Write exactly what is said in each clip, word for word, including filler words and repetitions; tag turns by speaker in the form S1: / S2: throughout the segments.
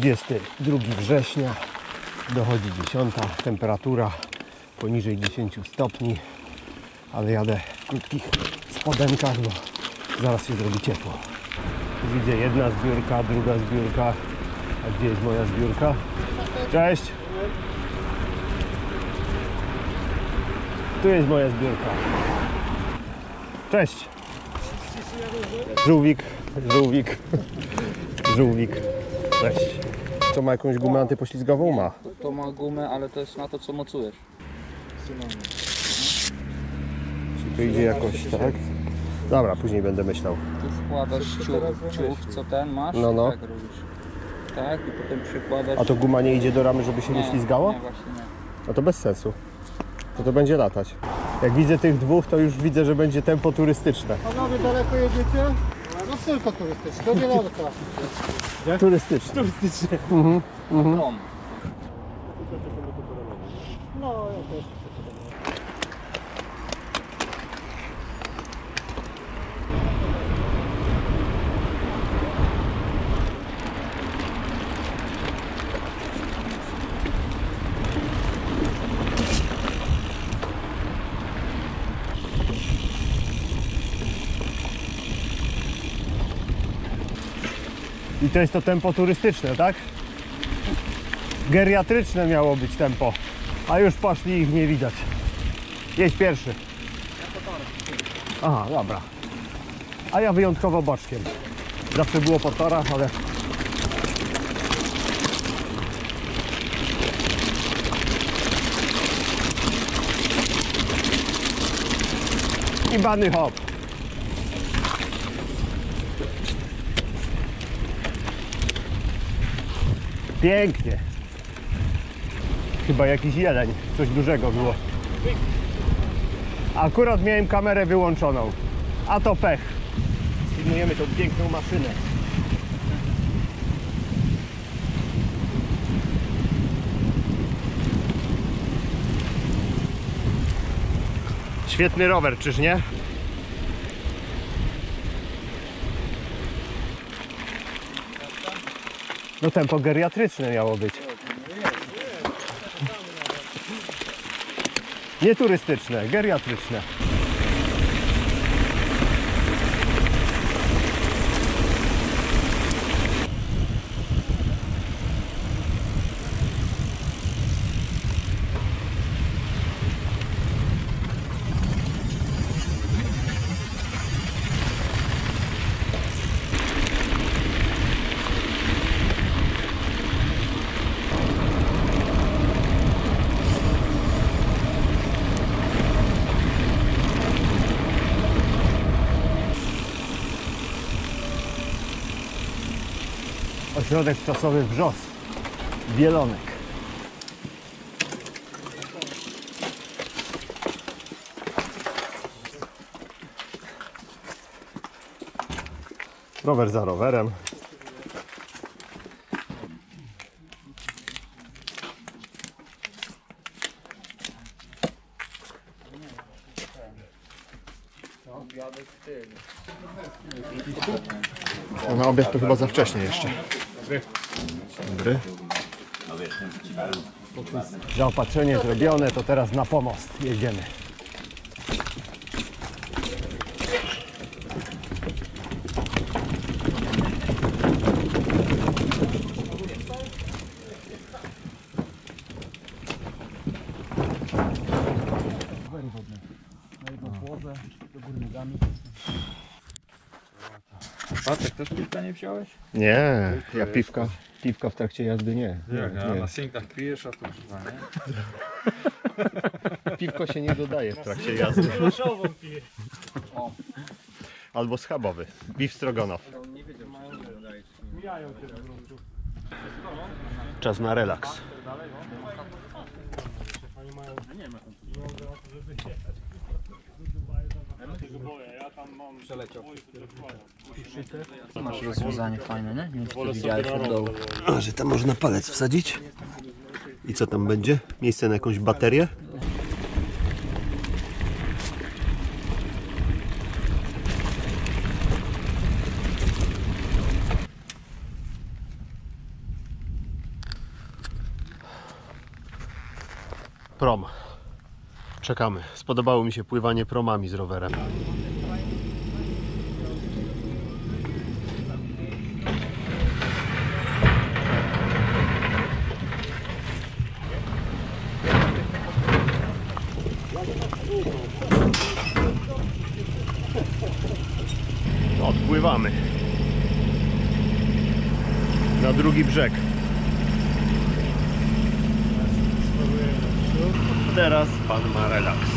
S1: dwudziestego drugiego września, dochodzi dziesiąta, temperatura poniżej dziesięciu stopni, ale jadę w krótkich spodenkach, bo zaraz się zrobi ciepło. Tu widzę jedna zbiórka, druga zbiórka. A gdzie jest moja zbiórka? Cześć! Tu jest moja zbiórka. Cześć! Żółwik, żółwik, żółwik. Cześć. Co, ma jakąś gumę antypoślizgową? Ma.
S2: To ma gumę, ale to jest na to, co mocujesz.
S1: Czy to idzie jakoś, tak? Dobra, później będę myślał.
S2: Tu wkładasz ciuch, ciuch co ten masz,
S1: No, no.
S2: tak robisz. Tak, i potem przykładasz...
S1: A to guma nie idzie do ramy, żeby się nie, nie ślizgało?
S2: Nie, właśnie nie.
S1: No to bez sensu. To to będzie latać. Jak widzę tych dwóch, to już widzę, że będzie tempo turystyczne.
S3: Panowie, daleko jedziecie? No tylko turystyczne, do Wielorka.
S1: Turystyczne.
S3: Turystyczne.
S1: Mhm, mhm.
S2: Tom.
S3: No, ja też.
S1: I to jest to tempo turystyczne, tak? Geriatryczne miało być tempo, a już poszli, ich nie widać. Jedź pierwszy. Aha, dobra. A ja wyjątkowo boczkiem. Zawsze było po torach, ale... I bany hop. Pięknie. Chyba jakiś jeleń, coś dużego było. Akurat miałem kamerę wyłączoną, a to pech. Filmujemy tą piękną maszynę. Świetny rower, czyż nie? No tempo geriatryczne miało być. Nie turystyczne, geriatryczne. Ośrodek czasowy Wrzos, Bielonek. Rower za rowerem.
S4: No, na obiad to chyba za wcześnie jeszcze. Dobry.
S1: Zaopatrzenie zrobione, to teraz na pomost jedziemy.
S2: Patrz, też piwka nie wziąłeś?
S1: Nie, ja piwka, piwka w trakcie jazdy nie.
S5: Jak,
S1: nie,
S5: a
S1: nie.
S5: na synkach pijesz, a tu chyba nie?
S1: Piwko się nie dodaje w trakcie jazdy.
S3: piję.
S1: Albo schabowy. Beef stroganoff.
S3: Mijają się po prostu.
S1: Czas na relaks.
S2: Masz rozwiązanie fajne, nie? Nie wiem, czy to widziałeś od dołu.
S1: A, że tam można palec wsadzić? I co tam będzie? Miejsce na jakąś baterię? prom. Czekamy. Spodobało mi się pływanie promami z rowerem. Odpływamy na drugi brzeg. Teraz pan ma relaks.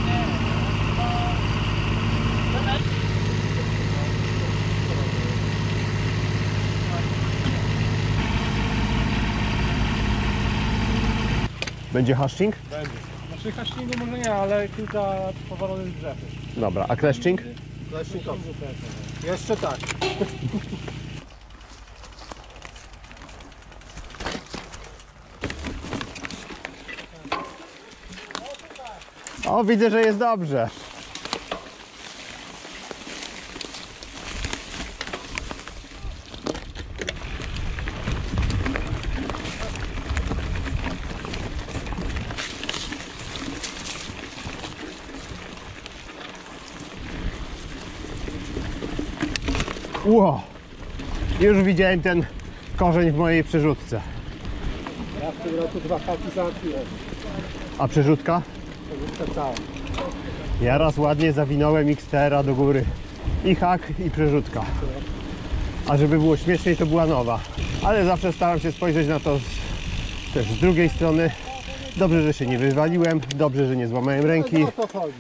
S1: Będzie haszczing?
S3: Będzie. Znaczy haszczyngu może nie, ale kilka powalonych drzew.
S1: Dobra, a kleszczing?
S3: Jeszcze tak.
S1: O, widzę, że jest dobrze. Ło! Już widziałem ten korzeń w mojej przerzutce.
S3: Ja w tym roku dwa haki załatwiłem.
S1: A przerzutka?
S3: To całe.
S1: Ja raz ładnie zawinąłem X T R a do góry. I hak, i przerzutka. A żeby było śmieszniej, to była nowa. Ale zawsze staram się spojrzeć na to z, też z drugiej strony. Dobrze, że się nie wywaliłem. Dobrze, że nie złamałem ręki.
S3: O to chodzi.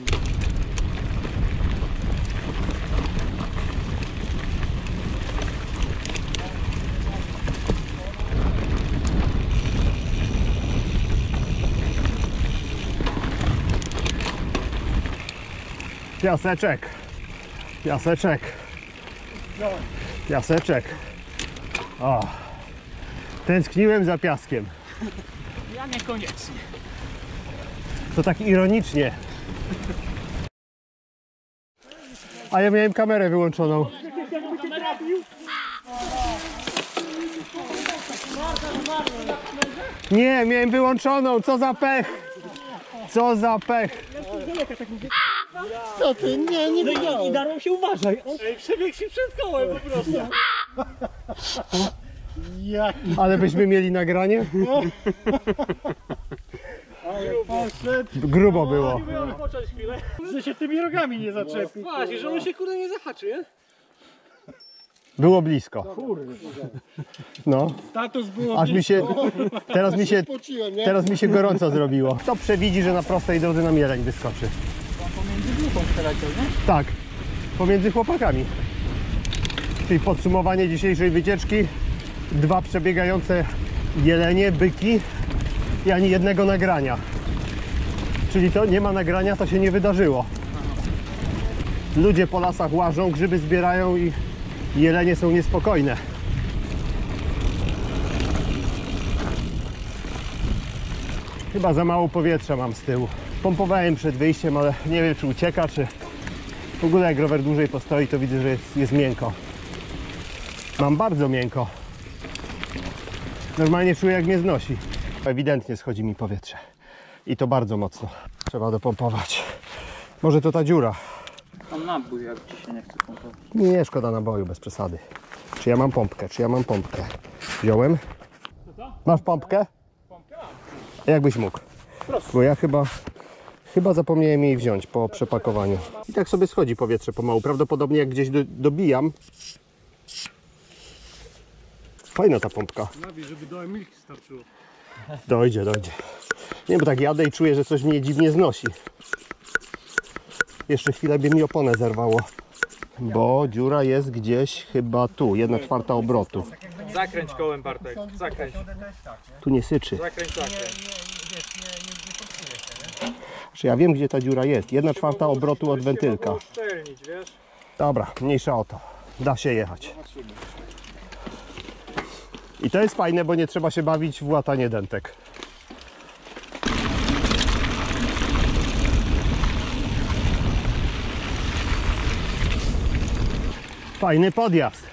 S1: Piaseczek. Piaseczek. Piaseczek. O. Tęskniłem za piaskiem.
S3: Ja niekoniecznie.
S1: To tak ironicznie. A ja miałem kamerę wyłączoną. Nie, miałem wyłączoną. Co za pech. Co za pech.
S3: Co ty? Nie, nie widziałem.
S5: I darło się, uważaj.
S3: Ej, przebiegł się przed kołem po prostu. Jaki
S1: Ale byśmy mieli nagranie?
S3: poszedł.
S1: Grubo było.
S5: Miałem począć chwilę.
S3: Że się tymi rogami nie zaczepi.
S5: Właśnie, że on się kurde nie zahaczy, nie?
S1: Było blisko.
S3: Kurde.
S1: No.
S3: Status było
S1: Aż mi się. Teraz mi się.
S3: pociłem, nie?
S1: Teraz mi się gorąco zrobiło. Kto przewidzi, że na prostej drodze nam jeleń wyskoczy?
S2: Pomiędzy grupą przeleciał, nie?
S1: Tak. Pomiędzy chłopakami. Czyli podsumowanie dzisiejszej wycieczki. Dwa przebiegające jelenie, byki i ani jednego nagrania. Czyli to nie ma nagrania, to się nie wydarzyło. Ludzie po lasach łażą, grzyby zbierają i jelenie są niespokojne. Chyba za mało powietrza mam z tyłu. Pompowałem przed wyjściem, ale nie wiem, czy ucieka, czy w ogóle jak rower dłużej postoi, to widzę, że jest, jest miękko. Mam bardzo miękko. Normalnie czuję, jak mnie znosi. Ewidentnie schodzi mi powietrze. I to bardzo mocno. Trzeba dopompować. Może to ta dziura.
S2: Tam nabój, jak ci się nie chce pompować.
S1: Nie, szkoda naboju, bez przesady. Czy ja mam pompkę? Czy ja mam pompkę? Wziąłem? Masz pompkę? Jakbyś mógł. Bo ja chyba, chyba zapomniałem jej wziąć po przepakowaniu. I tak sobie schodzi powietrze pomału. Prawdopodobnie jak gdzieś do, dobijam. Fajna ta pompka.
S3: Nabi, żeby do Emilki starczyło.
S1: Dojdzie, dojdzie. Nie, bo tak jadę i czuję, że coś mnie dziwnie znosi. Jeszcze chwilę by mi oponę zerwało. Bo dziura jest gdzieś chyba tu, jedna czwarta obrotu.
S5: Zakręć kołem, Bartek. Zakręć.
S1: Tu nie syczy.
S5: Zakręć, zakręć.
S1: Znaczy ja wiem, gdzie ta dziura jest. Jedna czwarta obrotu od wentylka.
S5: Uszczelnić, wiesz?
S1: Dobra, mniejsza o to. Da się jechać. I to jest fajne, bo nie trzeba się bawić w łatanie dentek. Fajny podjazd.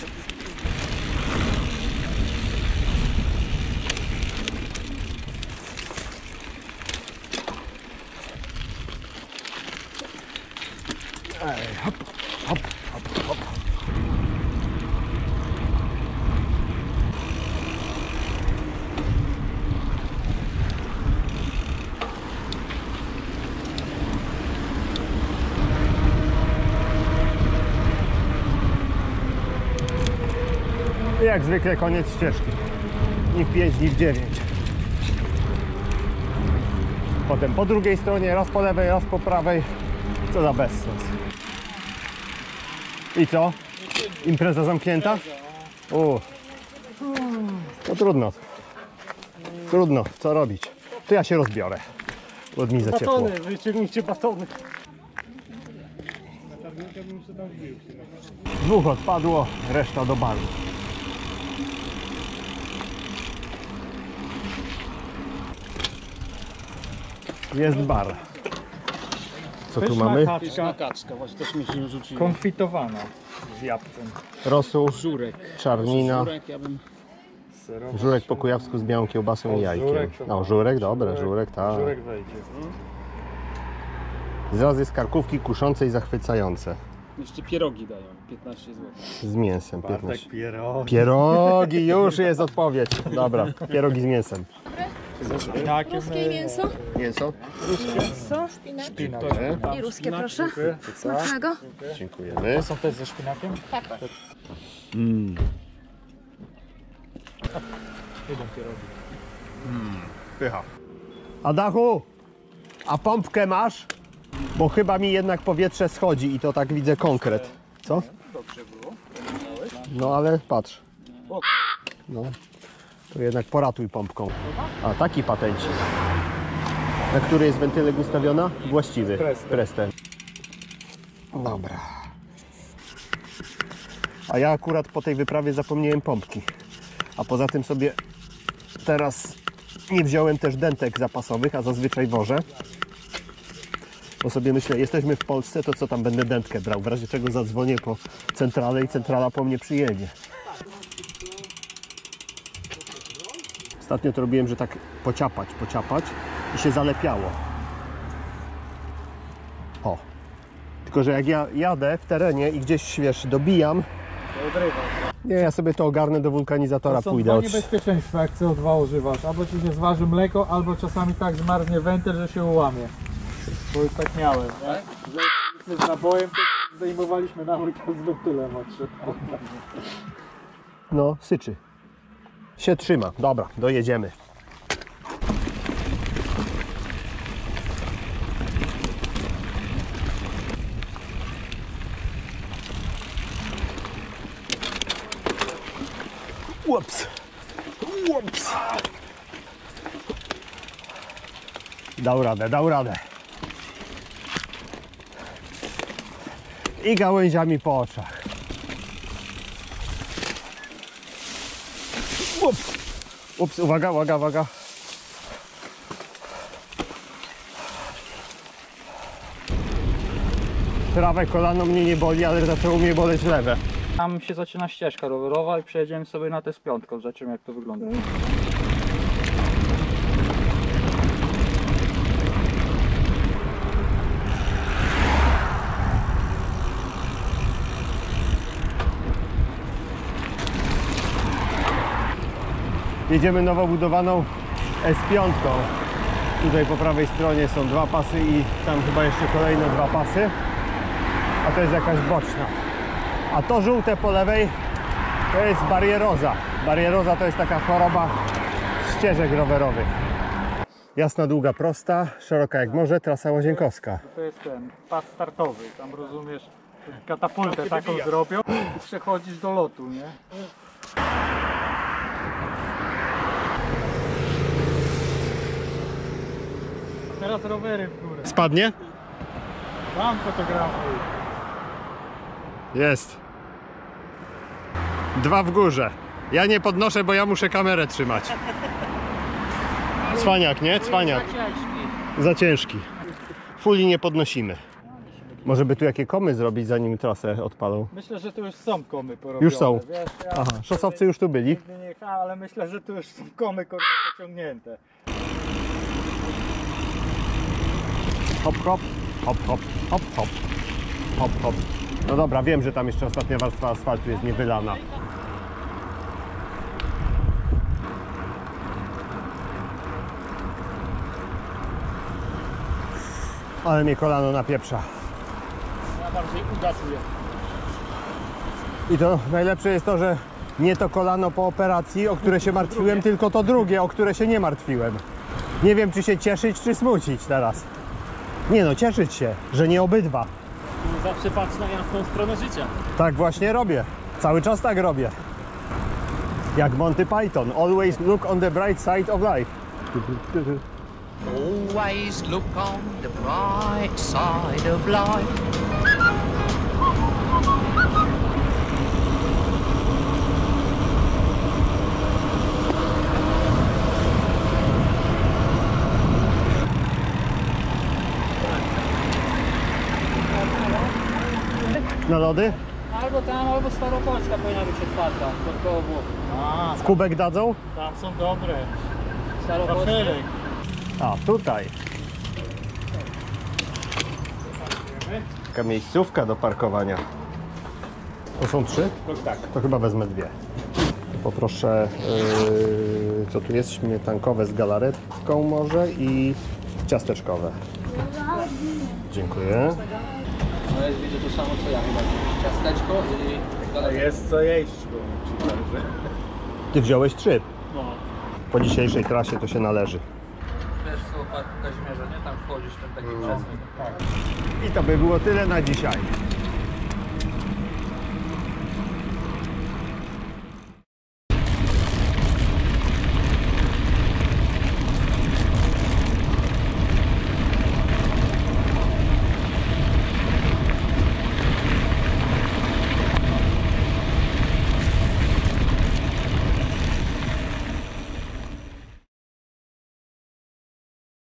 S1: Ej, hop, hop, hop, hop. Jak zwykle koniec ścieżki. Ni w pięć, ni w dziewięć. Potem po drugiej stronie, raz po lewej, raz po prawej. Co za bezsens. I co? Impreza zamknięta? U. No trudno. Trudno, co robić? To ja się rozbiorę. Bo mi za ciepło.
S3: Batony, wyciągnijcie batony.
S1: Dwóch odpadło, reszta do baru. Jest bar. Co tu mamy?
S3: Pyszna kaczka, właśnie też mi się rzuciło.
S5: Konfitowana z jabłkiem.
S1: Rosół,
S3: Żurek.
S1: czarnina,
S3: Żurek, ja bym...
S1: żurek po kujawsku z białą kiełbasą i jajkiem.
S5: żurek to-
S1: No, żurek, dobre, żurek, tak.
S5: Żurek wejdzie.
S1: Zrazy z karkówki kuszące i zachwycające.
S3: Jeszcze pierogi dają, piętnaście złotych.
S1: Z mięsem, piętnaście.
S5: pierogi.
S1: Pierogi, już jest odpowiedź. Dobra, pierogi z mięsem.
S6: Ruskie mięso,
S1: Mięso?
S6: mięso, szpinak i ruskie proszę. Smacznego.
S1: Dziękujemy.
S5: Są też ze szpinakiem?
S6: Tak.
S1: Mm.
S5: Idą pierogi.
S1: Pycha. Adachu, a pompkę masz? Bo chyba mi jednak powietrze schodzi i to tak widzę konkret. Co?
S3: Dobrze było.
S1: No ale patrz. No. To jednak poratuj pompką. A taki patencik. Na który jest wentylek ustawiona? Właściwy.
S5: Presten.
S1: Presten. Dobra. A ja akurat po tej wyprawie zapomniałem pompki. A poza tym sobie teraz nie wziąłem też dentek zapasowych, a zazwyczaj wożę. Bo sobie myślę, jesteśmy w Polsce, to co tam będę dętkę brał? W razie czego zadzwonię po centralę i centrala po mnie przyjedzie. Ostatnio to robiłem, że tak pociapać, pociapać i się zalepiało. O. Tylko, że jak ja jadę w terenie i gdzieś, wiesz, dobijam, nie, ja sobie to ogarnę do wulkanizatora,
S7: To są
S1: pójdę.
S7: dwa
S1: Od...
S7: niebezpieczeństwa, jak C O dwa używasz. Albo ci się zważy mleko, albo czasami tak zmarznie wentyl, że się ułamie. Bo już tak miałem, nie? Że z nabojem to zdejmowaliśmy na łyka z wentylem odszedł.
S1: No, syczy. Się trzyma. Dobra, dojedziemy. Ups. Ups. Dał radę, dał radę. I gałęziami po oczach. Ups. Ups, uwaga, uwaga, uwaga. Prawe kolano mnie nie boli, ale zaczęło mnie boleć lewe.
S2: Tam się zaczyna ścieżka rowerowa i przejedziemy sobie na tę z piątką, zobaczymy jak to wygląda.
S1: Jedziemy nowo budowaną S pięć. Tutaj po prawej stronie są dwa pasy i tam chyba jeszcze kolejne dwa pasy. A to jest jakaś boczna. A to żółte po lewej to jest barieroza. Barieroza to jest taka choroba ścieżek rowerowych. Jasna, długa, prosta, szeroka jak morze, trasa łazienkowska.
S7: To jest ten pas startowy, tam rozumiesz, katapultę taką zrobią i przechodzisz do lotu, nie? A teraz rowery w górę.
S1: Spadnie?
S7: Mam fotografię.
S1: Jest. Dwa w górze. Ja nie podnoszę, bo ja muszę kamerę trzymać. Cwaniak, nie? Cwaniak. Za ciężki. Fulii nie podnosimy. Może by tu jakie komy zrobić, zanim trasę odpalą?
S7: Myślę, że tu już są komy porobione.
S1: Już są.
S7: Wiesz, ja
S1: Aha, szosowcy już tu byli.
S7: nigdy nie jechałem, ale myślę, że tu już są komy kurwa pociągnięte.
S1: Hop, hop, hop, hop, hop, hop, hop, hop. No dobra, wiem, że tam jeszcze ostatnia warstwa asfaltu jest niewylana. Ale mnie kolano napieprza.
S5: Ja bardziej ugacuję.
S1: I to najlepsze jest to, że nie to kolano po operacji, o które się martwiłem, tylko to drugie, o które się nie martwiłem. Nie wiem, czy się cieszyć, czy smucić teraz. Nie no, cieszyć się, że nie obydwa.
S5: Zawsze patrz na jasną stronę życia.
S1: Tak właśnie robię. Cały czas tak robię. Jak Monty Python. Always look on the bright side of life.
S8: Always look on the bright side of life.
S1: Na lody?
S2: Albo tam, albo Staropolska powinna być otwarta. To koło było.
S7: A,
S1: W kubek dadzą?
S7: tam są dobre.
S2: Staropolska.
S7: Wafelek.
S1: A, tutaj. Taka miejscówka do parkowania. To są trzy?
S7: Tak.
S1: To chyba wezmę dwie. Poproszę, yy, co tu jest? Śmietankowe z galaretką może i ciasteczkowe. Dziękuję.
S2: No jest, widzę to samo co ja chyba. Ciasteczko i...
S7: Jest co jeść.
S1: Ty wziąłeś trzy.
S7: No.
S1: Po dzisiejszej trasie to się należy.
S2: Wiesz co, Parku Kazimierza, nie? Tam wchodzisz ten taki no.
S1: I to by było tyle na dzisiaj.